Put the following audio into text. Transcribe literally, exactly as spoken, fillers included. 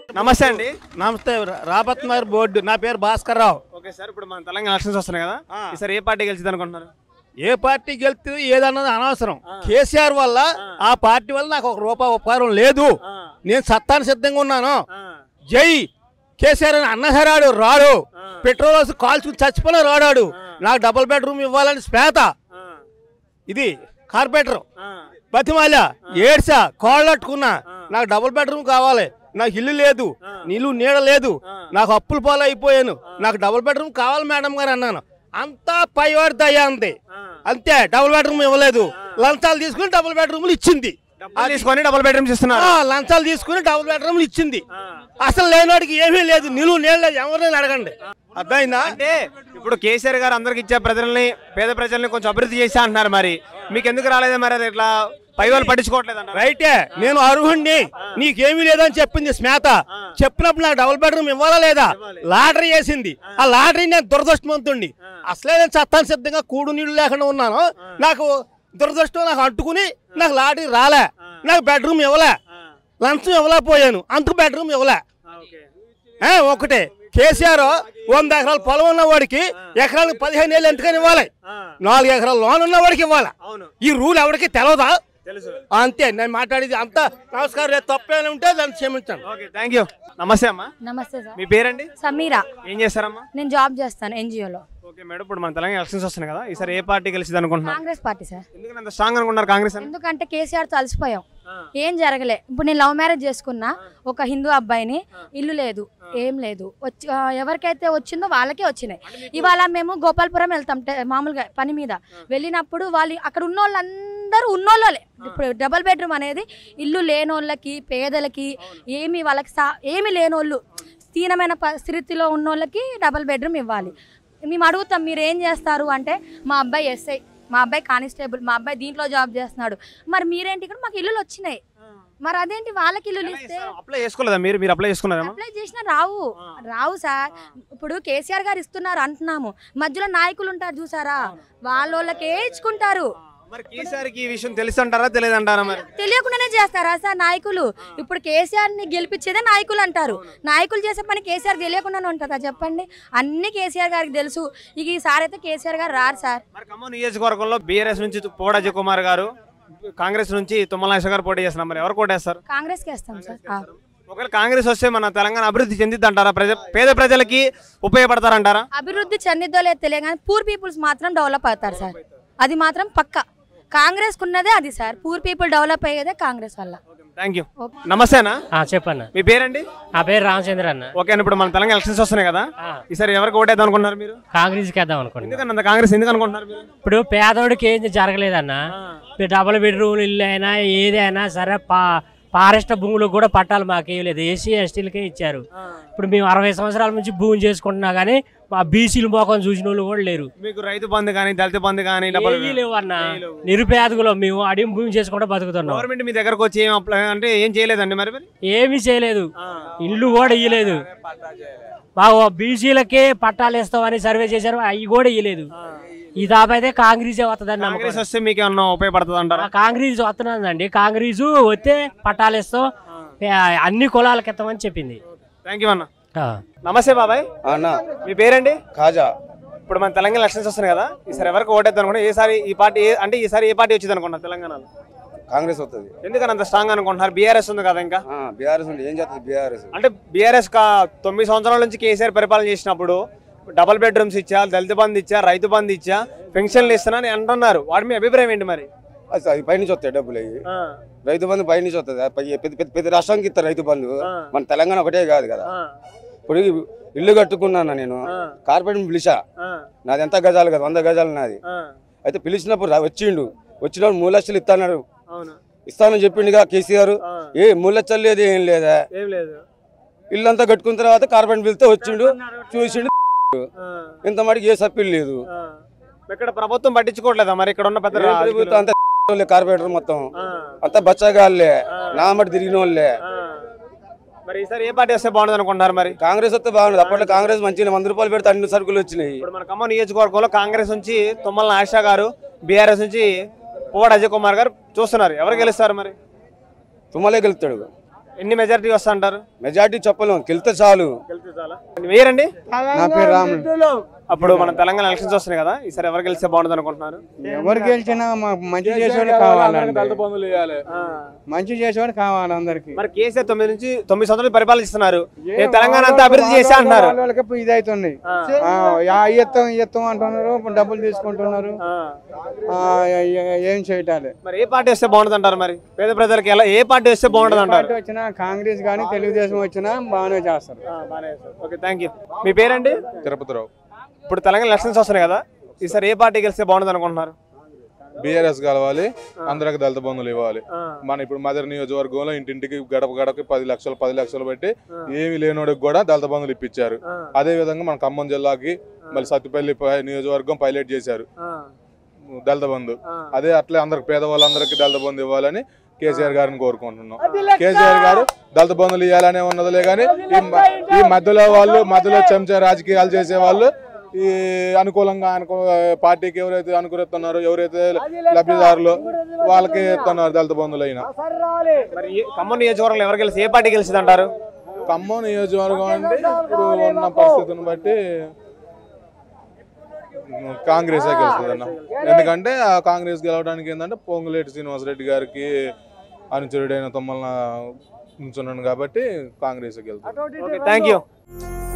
నమస్తే అండి. నమస్తే. రాబత్ నగర్ బోర్డు. నా పేరు భాస్కర్ రావు. ఓకే సార్, ఇప్పుడు మన తెలంగాణ ఎలక్షన్స్ వస్తున్నాయి కదా, ఈసారి ఏ పార్టీ గెలిచింది అనుకుంటున్నారు? ఏ పార్టీ గెలుతుంది ఏదన్నది అనవసరం. కేసీఆర్ వల్ల ఆ పార్టీ వల్ల నాకు ఒక రూపాయి ఉపకారం లేదు. నేను సత్తాను సిద్ధంగా ఉన్నాను. జై కేసీఆర్ అని అన్నసరాడు రాడు. పెట్రోల్ వేసి కాల్చుకుని చచ్చిపోయిన రాడాడు. నాకు డబుల్ బెడ్రూమ్ ఇవ్వాలని స్పేత. ఇది కార్పొరేటర్ బతిమాల ఏడ్సా కాళ్ళట్టుకున్నా. నాకు డబుల్ బెడ్రూమ్ కావాలి. నాకు ఇల్లు లేదు, నీళ్ళు నీడ లేదు, నాకు అప్పుల పాలు అయిపోయాను, నాకు డబుల్ బెడ్రూమ్ కావాలి మేడం గారు అన్నాను. అంతా పైవాడి దయ్యా అంతే. అంతే, డబుల్ బెడ్రూమ్ ఇవ్వలేదు. లంచాలు తీసుకుని డబుల్ బెడ్రూమ్లు ఇచ్చింది. తీసుకొని డబుల్ బెడ్రూమ్స్ ఇస్తున్నారు. లంచాలు తీసుకుని డబుల్ బెడ్రూమ్లు ఇచ్చింది. అసలు లేనివాడికి ఏమీ లేదు, నిలువు నీళ్ళు లేదు. ఎవరైనా అడగండి. అర్థమైందా? అంటే ఇప్పుడు కేసీఆర్ గారు అందరికి ఇచ్చే ప్రజల్ని, పేద ప్రజల్ని కొంచెం అభివృద్ధి చేశా అంటున్నారు. మరి మీకు ఎందుకు రాలేదా? మరి అది ఇట్లా పై వాళ్ళు పట్టించుకోవట్లేదు అంట. రైటే, నేను అర్హుణ్ణి, నీకేమీ లేదని చెప్పింది స్మేత. చెప్పినప్పుడు నాకు డబుల్ బెడ్రూమ్ ఇవ్వాలా లేదా? లాటరీ వేసింది. ఆ లాటరీ నేను దురదృష్టవంతుణ్ణి. అసలే నేను చట్టాన్ని సిద్ధంగా కూడు నీళ్లు లేకుండా ఉన్నాను. నాకు దురదృష్టం నాకు అంటుకుని నాకు లాటరీ రాలే. నాకు బెడ్రూమ్ ఇవ్వలే, లంచం ఇవ్వలేకపోయాను, అందుకు బెడ్రూమ్ ఇవ్వలే. ఒకటే కేసీఆర్ వంద ఎకరాల పొలం ఉన్న వాడికి ఎకరానికి పదిహేను ఏళ్ళు ఎంతకని ఇవ్వాలి. నాలుగు ఎకరాల లోన్ ఉన్న వాడికి ఇవ్వాలి. ఈ రూల్ ఎవరికి తెలవదా? అంతే నేను మాట్లాడేది అంతా. నమస్కారం. తప్పేమైనా ఉంటే దాన్ని క్షమించాను. Thank you. నమస్తే అమ్మా. నమస్తే సార్. మీ పేరండి? సమీరా. ఏం చేస్తారమ్మా? నేను జాబ్ చేస్తాను ఎన్జిఓలో. ఓకే మేడం, ఇప్పుడు మన తెలంగాణ ఎలక్షన్స్ వస్తున్నాయి కదా, ఈసారి ఏ పార్టీ గెలిచింది అనుకుంటున్నారు? Congress party sir. ఎందుకంటే అంత స్ట్రాంగ్ అనుకుంటున్నారు కాంగ్రెస్? ఎందుకంటే కేసీఆర్ తో అలసిపోయాం, ఏం జరగలే. ఇప్పుడు నేను లవ్ మ్యారేజ్ చేసుకున్నా ఒక హిందూ అబ్బాయిని, ఇల్లు లేదు, ఏం లేదు. వచ్చి ఎవరికైతే వచ్చిందో వాళ్ళకే వచ్చినాయి. ఇవాళ మేము గోపాలపురం వెళ్తాం మామూలుగా పని మీద. వెళ్ళినప్పుడు వాళ్ళు అక్కడ ఉన్న వాళ్ళందరూ ఉన్నోళ్ళే. ఇప్పుడు డబుల్ బెడ్రూమ్ అనేది ఇల్లు లేనోళ్ళకి, పేదలకి, ఏమి వాళ్ళకి సా ఏమి లేనోళ్ళు, స్థీనమైన స్థితిలో ఉన్నోళ్ళకి డబుల్ బెడ్రూమ్ ఇవ్వాలి. మేము అడుగుతాం మీరు ఏం చేస్తారు అంటే, మా అబ్బాయి ఎస్ఐ, మా అబ్బాయి కానిస్టేబుల్, మా అబ్బాయి దీంట్లో జాబ్ చేస్తున్నాడు. మరి మీరేంటి ఇక్కడ మాకు ఇల్లులు వచ్చినాయి, మరి అదేంటి వాళ్ళకి ఇల్లు ఇస్తే అప్లై చేసుకోలేదా మీరు? మీరు అప్లై చేసుకున్నారా? అప్లై చేసినా రావు రావు సార్. ఇప్పుడు కేసీఆర్ గారు ఇస్తున్నారు అంటున్నాము, మధ్యలో నాయకులు ఉంటారు చూసారా, వాళ్ళకే ఇచ్చుకుంటారు. మరి కేసీఆర్ కి ఈ విషయం తెలుసు అంటారా తెలియదంటారా? మరి తెలియకుండానే చేస్తారా సార్ నాయకులు? ఇప్పుడు కేసీఆర్ ని గెలిపించేదే నాయకులు అంటారు. నాయకులు చేసే పని కేసీఆర్ తెలియకుండానే ఉంటుందా చెప్పండి? అన్ని కేసీఆర్ గారికి తెలుసు. ఇక ఈసారి అయితే కేసీఆర్ గారు రారు సార్. మరి ఖమ్మం నియోజకవర్గంలో బీఆర్ఎస్ నుంచి పోడ అజయ్ కుమార్ గారు, కాంగ్రెస్ నుంచి తుమ్మల నాగేశ్వర గారు పోటీ చేస్తున్నారు. మరి ఎవరు కోటేస్తారు? కాంగ్రెస్ కి వేస్తాం సార్. ఒకవేళ కాంగ్రెస్ వస్తే మన తెలంగాణ అభివృద్ధి చెందిద్ది అంటారా? ప్రజ పేద ప్రజలకి ఉపయోగపడతారంటారా? అభివృద్ధి చెందిద్దో లేదు తెలియదు కానీ పూర్ పీపుల్స్ మాత్రం డెవలప్ అవుతారు సార్. అది మాత్రం పక్కా. కాంగ్రెస్ ఉన్నదే అది సార్. పూర్ పీపుల్ డెవలప్ అయ్యేదే కాంగ్రెస్ వల్ల. Thank you. నమస్తేనా? చెప్పన్న. మీ పేరండి? నా పేరు రామచంద్ర అన్న. ఓకే అండి, ఇప్పుడు మన తెలంగాణ ఎలక్షన్స్ వస్తున్నాయి కదా, ఈసారి ఎవరికి ఓటేద్దాం అనుకుంటున్నారు మీరు? కాంగ్రెస్ కి వేద్దాం అనుకుంటున్నారు. ఎందుకన్నా కాంగ్రెస్ ఎందుకు అనుకుంటున్నారు మీరు? ఇప్పుడు పేదోడికి ఏం జరగలేదన్న. డబుల్ బెడ్రూమ్ ఇల్లు అయినా ఏదైనా సరే పా ఫారెస్ట్ భూములకు కూడా పట్టాలు మాకు ఇవ్వలేదు, ఎస్సీ ఎస్టీలకే ఇచ్చారు. ఇప్పుడు మేము అరవై సంవత్సరాల నుంచి భూమి చేసుకుంటున్నా కానీ మా బీసీలు మోకం చూసిన వాళ్ళు కూడా లేరు. మీకు రైతు బంధు కానీ దళిత బంధు కానీ లేవు అన్న. నిరుపేదకులు మేము అడిగి భూమి చేసుకుంటూ బతుకుతున్నాం. గవర్నమెంట్ మీ దగ్గరకు వచ్చి ఏం అప్లై అంటే ఏం చేయలేదండి? మరి ఏమీ చేయలేదు, ఇల్లు కూడా ఇయ్యలేదు. మాకు బీసీలకే పట్టాలు ఇస్తామని సర్వే చేశారు, అవి కూడా ఇయ్యలేదు. ఈ దాబా అయితే కాంగ్రెస్ వస్తుందని కాంగ్రెస్ వస్తే మీకు ఏమన్నా ఉపయోగపడుతుంది అంటారా? కాంగ్రెస్ వస్తున్నదండి. కాంగ్రెస్ వస్తే పట్టాలు ఇస్తాం, అన్ని కులాలకు ఇస్తామని చెప్పింది. థ్యాంక్ యూ అన్న. నమస్తే బాబాయ్. అన్న మీ పేరండి? కాజా. ఇప్పుడు మన తెలంగాణ ఎలక్షన్స్ వస్తున్నాయి కదా, ఈసారి ఎవరికి ఓటేద్దాం అనుకుంటే ఈసారి ఈ పార్టీ అంటే ఈసారి ఏ పార్టీ వచ్చింది అనుకుంటున్నారు తెలంగాణలో? కాంగ్రెస్ వస్తుంది. ఎందుకని అంత స్ట్రాంగ్ అనుకుంటున్నారు? బీఆర్ఎస్ ఉంది కదా ఇంకా. బీఆర్ఎస్ ఉంది, ఏం చేస్తుంది బీఆర్ఎస్ అంటే బీఆర్ఎస్ తొమ్మిది సంవత్సరాల నుంచి కేసీఆర్ పరిపాలన చేసినప్పుడు డబుల్ బెడ్రూమ్స్ ఇచ్చా, దళిత బంధు ఇచ్చా, రైతు బంధు ఇచ్చా, పెన్షన్లు ఇస్తున్నా అని అంటున్నారు. వాటి మీ అభిప్రాయం ఏంటి మరి? అది పైనుంచి వస్తాయి డబ్బులు. అవి రైతు బంధు పైనుంచి వస్తుంది. పెద్ద పెద్ద పెద్ద రాష్ట్రానికి ఇస్తారు రైతు బంధు. మన తెలంగాణ ఒకటే కాదు కదా. ఇప్పుడు ఇల్లు కట్టుకున్నాను నేను, కార్పొరేట్ పిలిచా, నాది ఎంత గజాలు కదా, వంద గజాలు నాది. అయితే పిలిచినప్పుడు వచ్చిండు, వచ్చినప్పుడు మూడు లక్షలు ఇస్తాడు, ఇస్తానని చెప్పిండుగా కేసీఆర్. ఏ మూడు లక్షలు లేదు, ఏం లేదా, ఇల్లు అంతా కట్టుకున్న తర్వాత కార్పొరేట్ పిలిస్తే వచ్చిండు, చూసిండు. ఇంత మటుకు ఏ సప్పిల్ లేదు. ఇక్కడ ప్రభుత్వం పట్టించుకోవట్లేదా మరి? ఇక్కడ ఉన్న పెద్ద ప్రభుత్వం అంతా కార్పొరేటర్ మొత్తం అంతా బచ్చగాళ్ళే, నా మటు తిరిగిన వాళ్ళే. మరి ఈసారి ఏ పార్టీ వస్తే బాగుంటుంది అనుకుంటున్నారు? మరి కాంగ్రెస్ వస్తే బాగుంటుంది. అప్పట్లో కాంగ్రెస్ మంచిగా వంద రూపాయలు పెడితే అన్ని సరుకులు వచ్చినాయి. ఇప్పుడు మన ఖమ్మం నియోజకవర్గంలో కాంగ్రెస్ నుంచి తుమ్మల నాగేశ్వర గారు, బీఆర్ఎస్ నుంచి పోడ అజయ్ కుమార్ గారు చూస్తున్నారు. ఎవరు గెలుస్తారు మరి? తుమ్మలే గెలుస్తాడు. ఎన్ని మెజారిటీ వస్తా అంటారు? మెజార్టీ చెప్పలేం, గెలితే చాలు. వేరండి నా పేరు రాములు. అప్పుడు మన తెలంగాణ ఎలక్షన్స్ వస్తున్నాయి కదా, ఈసారి ఎవరు గెలిస్తే బాగుంటుంది అనుకుంటున్నారు? ఎవరు గెలిచినా మాకు మంచి చేసేవాడు కావాలండి. మంచి చేసేవాడు కావాలి అందరికి. మరి కేసీఆర్ తొమ్మిది నుంచి తొమ్మిది సంవత్సరాలు పరిపాలిస్తున్నారు, నేను తెలంగాణ అంతా అభివృద్ధి చేశా అంటున్నారు. వాళ్ళకి ఇది అవుతుంది, ఎత్తం ఎత్తం అంటున్నారు, డబ్బులు తీసుకుంటున్నారు, ఏం చేయటాలి. మరి ఏ పార్టీ వస్తే బాగుంటుంది అంటారు? మరి పేద ప్రజలకు ఎలా ఏ పార్టీ వస్తే బాగుంటుంది అంటారు? వచ్చినా కాంగ్రెస్ కానీ తెలుగుదేశం వచ్చినా బాగానే చేస్తారు. Okay, thank you. మీ పేరండి? తిరుపతిరావు. ఇప్పుడు తెలంగాణ ఎలక్షన్స్ వస్తున్నాయి కదా, ఈసారి ఏ పార్టీ గెలిస్తే బాగుంటుంది అనుకుంటున్నారు? బీఆర్ఎస్ కలవాలి, అందరికి దళిత బంధువులు ఇవ్వాలి. మన ఇప్పుడు మదర్ నియోజకవర్గంలో ఇంటింటికి గడప గడపకి పది లక్షలు పది లక్షలు పెట్టి ఏమి లేనోడికి కూడా దళిత బంధువులు ఇప్పించారు. అదే విధంగా మన ఖమ్మం జిల్లాకి మళ్ళీ సత్తుపల్లి నియోజకవర్గం పైలట్ చేశారు దళిత బంధు. అదే అట్లే అందరికి పేదవాళ్ళందరికీ దళిత బంధు ఇవ్వాలని కేసీఆర్ గారిని కోరుకుంటున్నాం. కేసీఆర్ గారు దళిత బంధువులు ఇవ్వాలనే ఉన్నదిలే కానీ ఈ మధ్యలో వాళ్ళు మధ్యలో చెంచా రాజకీయాలు చేసే వాళ్ళు ఈ అనుకూలంగా అనుకూ పార్టీకి ఎవరైతే అనుకూలిస్తున్నారో ఎవరైతే లబ్ధిదారులు వాళ్ళకి ఇస్తున్నారు దళిత బంధువులు అయినా. మరి ఖమ్మం నియోజకవర్గంలో ఎవరు గెలిచి ఏ పార్టీ గెలిచింది అంటారు? ఖమ్మం నియోజకవర్గం అంటే ఇప్పుడు ఉన్న పరిస్థితిని బట్టి కాంగ్రెస్ గెలుస్తుంది అన్న. ఎందుకంటే ఆ కాంగ్రెస్ గెలవడానికి ఏంటంటే పొంగులేటి శ్రీనివాసరెడ్డి గారికి అనుచరుడైన తొమ్మల నుంచున్నాను కాబట్టి కాంగ్రెస్ గెలుస్తుంది. Thank you.